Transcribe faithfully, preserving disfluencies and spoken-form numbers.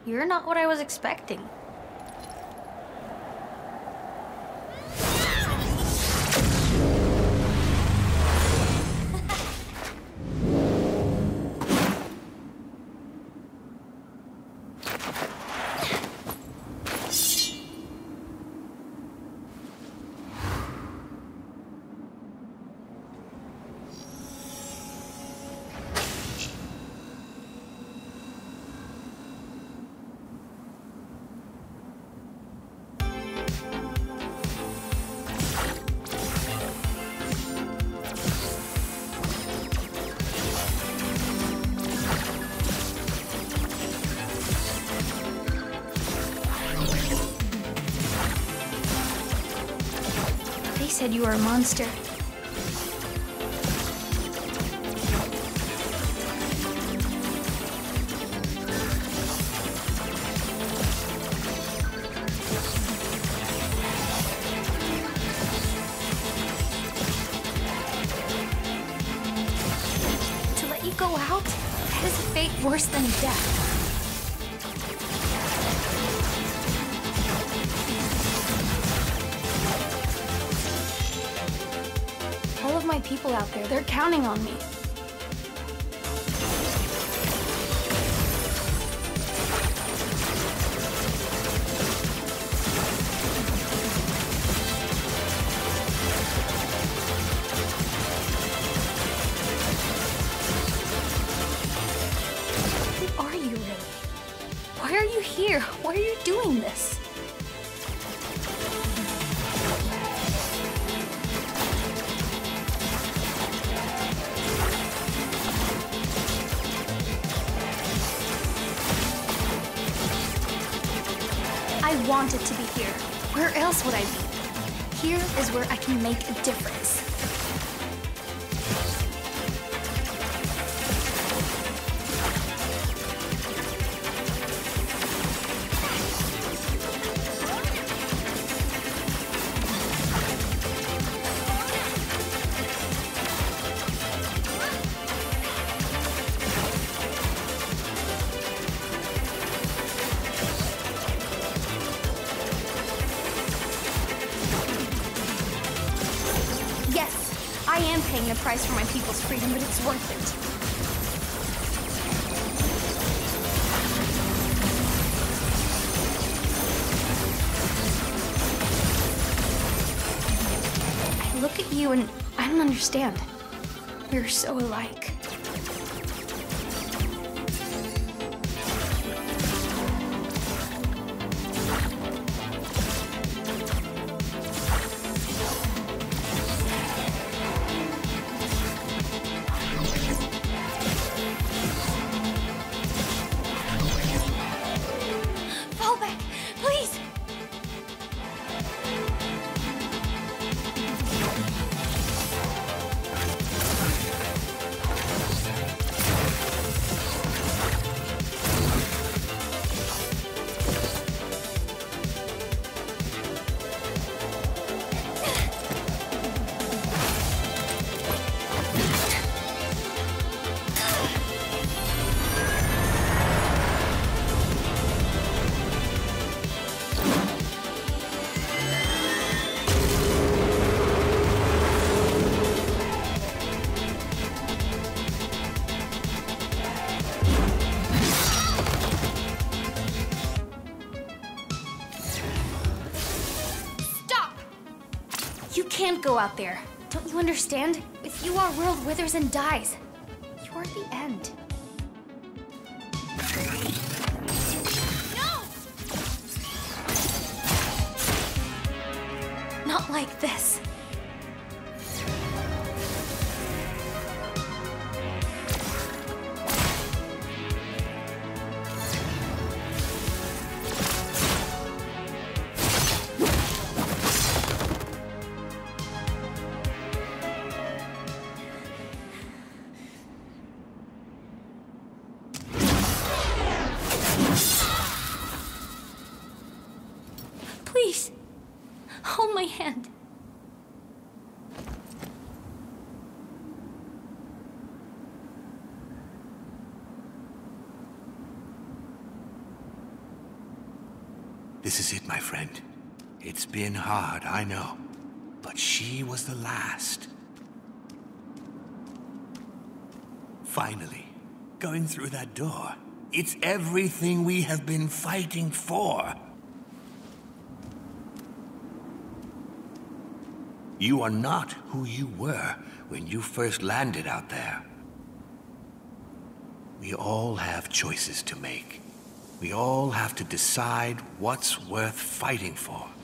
You're not what I was expecting. They said you were a monster. To let you go out, that is a fate worse than death. All of my people out there, they're counting on me. Who are you really? Why are you here? Why are you doing this? I wanted to be here. Where else would I be? Here is where I can make a difference. Yes, I am paying the price for my people's freedom, but it's worth it. I look at you and I don't understand. We're so alike. Fall back, please! You can't go out there. Don't you understand? If you, our world withers and dies. You're the end. No! Not like this. Please, hold my hand. This is it, my friend. It's been hard, I know. But she was the last. Finally, going through that door. It's everything we have been fighting for. You are not who you were when you first landed out there. We all have choices to make. We all have to decide what's worth fighting for.